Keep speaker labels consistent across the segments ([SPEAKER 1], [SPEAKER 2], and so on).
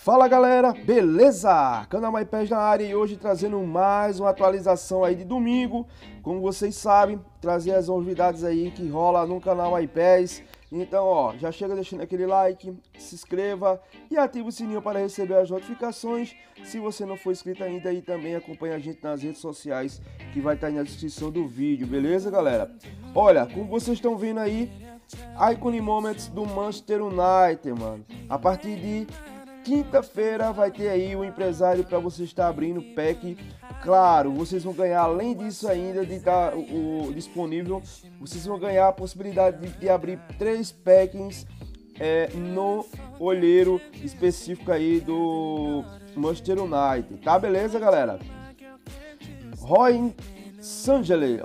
[SPEAKER 1] Fala galera, beleza? Canal MyPES na área e hoje trazendo mais uma atualização aí de domingo. Como vocês sabem, trazer as novidades aí que rola no canal MyPES. Então ó, já chega deixando aquele like, se inscreva e ative o sininho para receber as notificações. Se você não for inscrito ainda aí também acompanha a gente nas redes sociais que vai estar aí na descrição do vídeo, beleza galera? Olha, como vocês estão vendo aí, Iconic Moments do Manchester United, mano. A partir de quinta-feira vai ter aí o empresário para você estar abrindo pack. Claro, vocês vão ganhar, além disso ainda de estar disponível, vocês vão ganhar a possibilidade de abrir 3 packs no olheiro específico aí do Manchester United, tá? Beleza, galera? Roy Sangeler,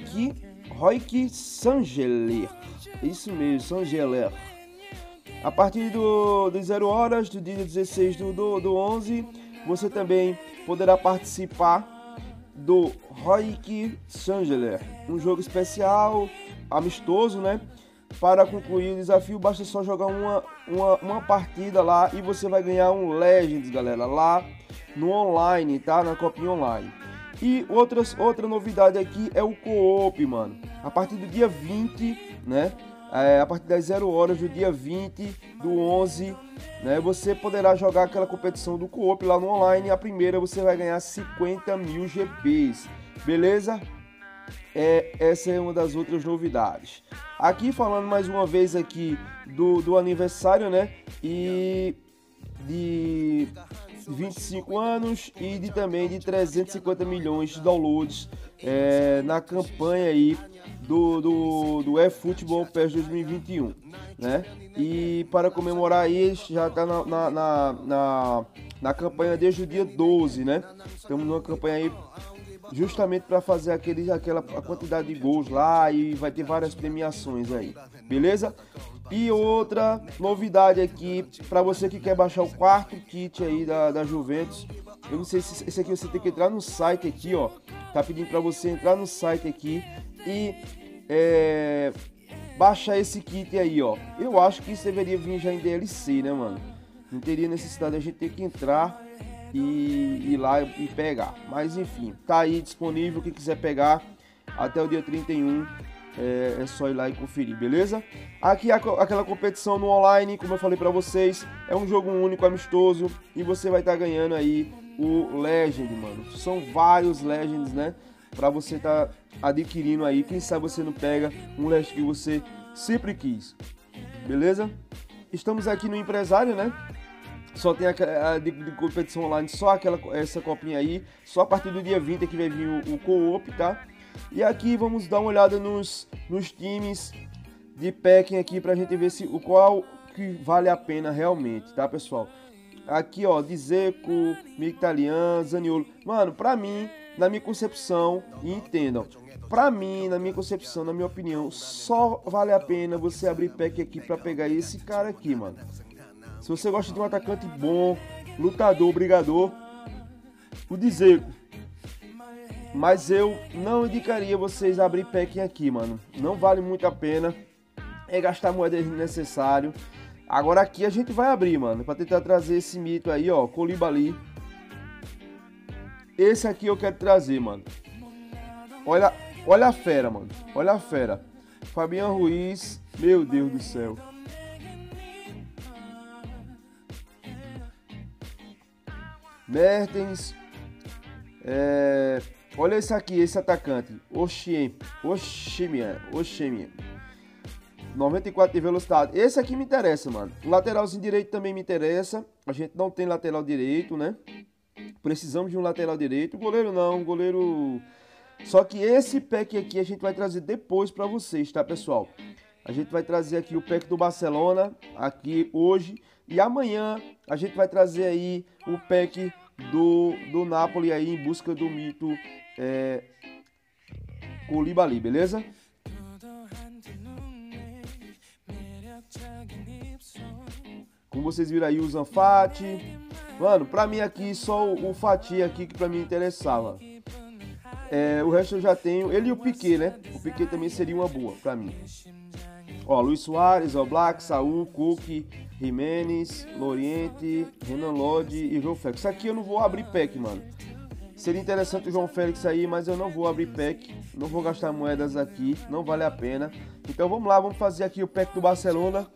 [SPEAKER 1] isso mesmo, Sangeler. A partir do 0 horas do dia 16 do 11, você também poderá participar do Roy Sangeler, um jogo especial, amistoso, né? Para concluir o desafio, basta só jogar uma partida lá e você vai ganhar um Legends, galera, lá no online, tá? Na copinha online. E outra novidade aqui é o co-op, mano. A partir do dia 20, né? A partir das 0 horas do dia 20 do 11, né, você poderá jogar aquela competição do co-op lá no online. A primeira você vai ganhar 50 mil GPs, beleza? Essa é uma das outras novidades. Aqui falando mais uma vez aqui do aniversário, né, e de 25 anos e também de 350 milhões de downloads na campanha aí do eFootball PES 2021, né? E para comemorar isso, já está na campanha desde o dia 12, né? Estamos numa campanha aí justamente para fazer aquela quantidade de gols lá e vai ter várias premiações aí, beleza? E outra novidade aqui, para você que quer baixar o quarto kit aí da Juventus, eu não sei se esse aqui você tem que entrar no site aqui, ó, tá pedindo para você entrar no site aqui e baixar esse kit aí, ó. Eu acho que isso deveria vir já em DLC, né, mano? Não teria necessidade de a gente ter que entrar e ir lá e pegar. Mas enfim, tá aí disponível, quem quiser pegar até o dia 31, é só ir lá e conferir, beleza? Aqui aquela competição no online, como eu falei pra vocês, é um jogo único, amistoso, e você vai estar ganhando aí o Legend, mano. São vários Legends, né? Pra você tá adquirindo aí, quem sabe você não pega um Legend que você sempre quis, beleza? Estamos aqui no empresário, né? Só tem a de competição online, só essa copinha aí, só a partir do dia 20 é que vai vir o co-op, tá? E aqui vamos dar uma olhada nos times de packing aqui pra gente ver o qual que vale a pena realmente, tá, pessoal? Aqui, ó, Dzeko, Mkhitaryan, Zaniolo. Mano, pra mim, na minha concepção, e entendam, pra mim, na minha concepção, na minha opinião, só vale a pena você abrir pack aqui pra pegar esse cara aqui, mano. Se você gosta de um atacante bom, lutador, brigador, o Dzeko. Mas eu não indicaria vocês abrir pack aqui, mano. Não vale muito a pena. É gastar moeda desnecessário. Agora aqui a gente vai abrir, mano, pra tentar trazer esse mito aí, ó, Koulibaly. Esse aqui eu quero trazer, mano. Olha a fera, mano. Olha a fera. Fabian Ruiz, meu Deus do céu. Mertens. Olha esse aqui, esse atacante. Oshimian. 94 de velocidade. Esse aqui me interessa, mano. O lateralzinho direito também me interessa. A gente não tem lateral direito, né? Precisamos de um lateral direito. Goleiro não, goleiro... Só que esse pack aqui a gente vai trazer depois pra vocês, tá, pessoal? A gente vai trazer aqui o pack do Barcelona, aqui hoje. E amanhã a gente vai trazer aí o pack do Napoli aí em busca do mito Koulibaly, beleza? Como vocês viram aí, o Zanfati. Mano, pra mim aqui, só o Fati aqui que pra mim interessava. O resto eu já tenho. Ele e o Piquet, né? O Piquet também seria uma boa pra mim. Ó, Luis Suárez, ó, Black, Saúl, Cook, Jimenez, Loriente, Renan Lodge e João Félix. Isso aqui eu não vou abrir pack, mano. Seria interessante o João Félix aí, mas eu não vou abrir pack. Não vou gastar moedas aqui, não vale a pena. Então vamos lá, vamos fazer aqui o pack do Barcelona.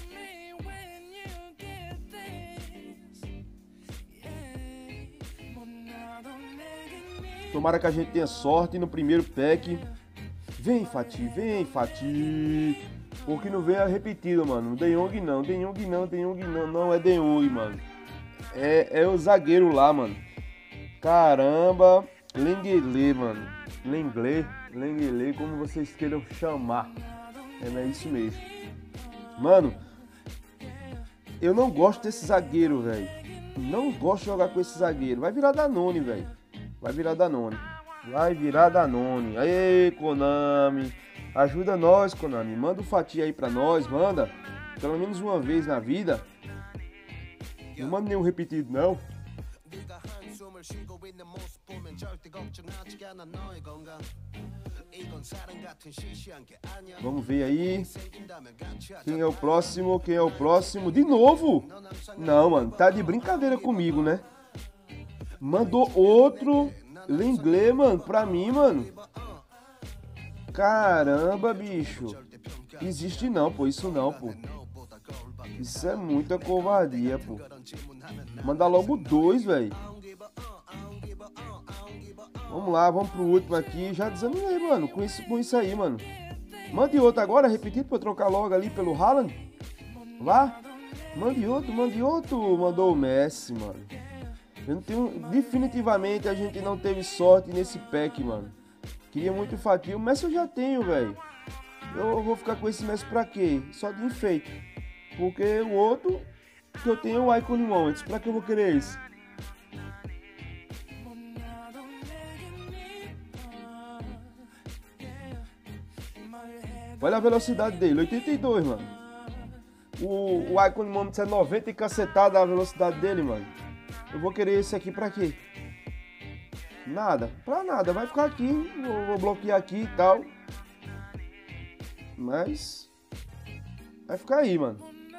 [SPEAKER 1] Tomara que a gente tenha sorte no primeiro pack. Vem, Fati, vem, Fati. O que não vem é repetido, mano. De Jong não, De Jong não, De Jong não. Não é De Jong, mano. É o zagueiro lá, mano. Caramba. Lenglet, mano. Lenglet, como vocês queiram chamar. É isso mesmo. Mano, eu não gosto desse zagueiro, velho. Não gosto de jogar com esse zagueiro. Vai virar Danone, velho. Vai virar Danone. Aê, Konami. Ajuda nós, Konami. Manda um fatia aí pra nós, manda. Pelo menos uma vez na vida. Não manda nenhum repetido, não. Vamos ver aí. Quem é o próximo? Quem é o próximo? De novo? Não, mano. Tá de brincadeira comigo, né? Mandou outro Lenglet, mano, pra mim, mano. Caramba, bicho. Existe não, pô. Isso não, pô. Isso é muita covardia, pô. Manda logo dois, velho. Vamos lá, vamos pro último aqui. Já desanimei, mano, com isso aí, mano. Mande outro agora, repetido pra eu trocar logo ali pelo Haaland. Vá. Mande outro. Mandou o Messi, mano. Eu não tenho... Definitivamente a gente não teve sorte nesse pack, mano. Queria muito fatia. O Messi eu já tenho, velho. Eu vou ficar com esse Messi pra quê? Só de enfeite. Porque o outro que eu tenho é o Icon Moments. Pra que eu vou querer esse? Olha a velocidade dele, 82, mano. O Icon Moments é 90 e cacetada a velocidade dele, mano. Eu vou querer esse aqui pra quê? Nada, pra nada. Vai ficar aqui, vou bloquear aqui e tal. Mas vai ficar aí, mano.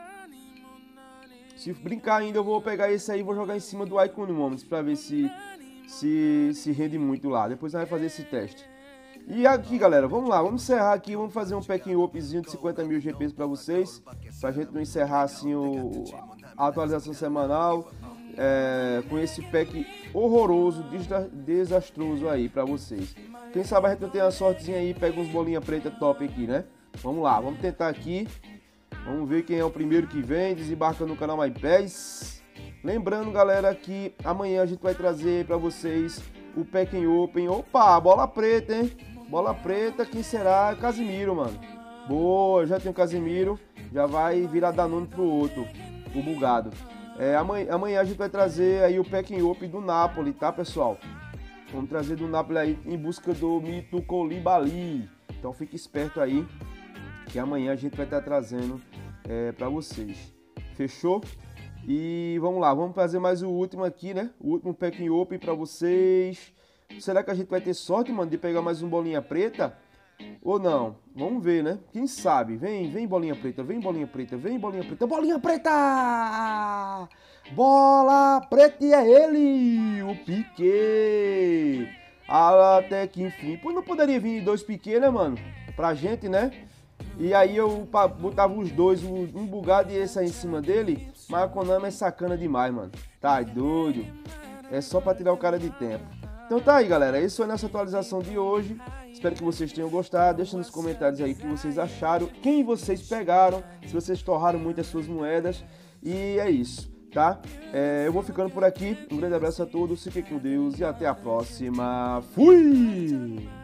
[SPEAKER 1] Se brincar ainda, eu vou pegar esse aí e vou jogar em cima do Icon Moments pra ver se rende muito lá. Depois nós vamos fazer esse teste. E aqui, galera, vamos lá, vamos encerrar aqui, vamos fazer um packing upzinho de 50 mil GPs pra vocês, pra gente não encerrar assim a atualização semanal, com esse pack horroroso, desastroso aí pra vocês. Quem sabe a gente não tem uma sortezinha aí, pega uns bolinha preta top aqui, né? Vamos lá, vamos tentar aqui, vamos ver quem é o primeiro que vem, desembarca no canal MyPass. Lembrando, galera, que amanhã a gente vai trazer pra vocês o Packing Open. Opa, bola preta, hein? Bola preta, quem será? Casimiro, mano. Boa, já tem o Casimiro. Já vai virar Danone pro outro, o bugado. Amanhã a gente vai trazer aí o Packing Open do Napoli, tá, pessoal? Vamos trazer do Napoli aí em busca do mito Koulibaly. Então fique esperto aí, que amanhã a gente vai estar trazendo pra vocês. Fechou? E vamos lá, vamos fazer mais o último aqui, né? O último Packing Open pra vocês. Será que a gente vai ter sorte, mano, de pegar mais um bolinha preta? Ou não? Vamos ver, né? Quem sabe? Vem bolinha preta, vem bolinha preta, vem bolinha preta. Bolinha preta! Bola preta e é ele! O Piqué! Até que enfim. Pô, não poderia vir dois Piqué, né, mano? Pra gente, né? E aí eu botava os dois, um bugado e esse aí em cima dele. Mas a Konami é sacana demais, mano. Tá doido. É só pra tirar o cara de tempo. Então tá aí, galera. Essa foi a nossa atualização de hoje. Espero que vocês tenham gostado. Deixa nos comentários aí o que vocês acharam. Quem vocês pegaram. Se vocês torraram muito as suas moedas. E é isso, tá? Eu vou ficando por aqui. Um grande abraço a todos. Fiquem com Deus e até a próxima. Fui!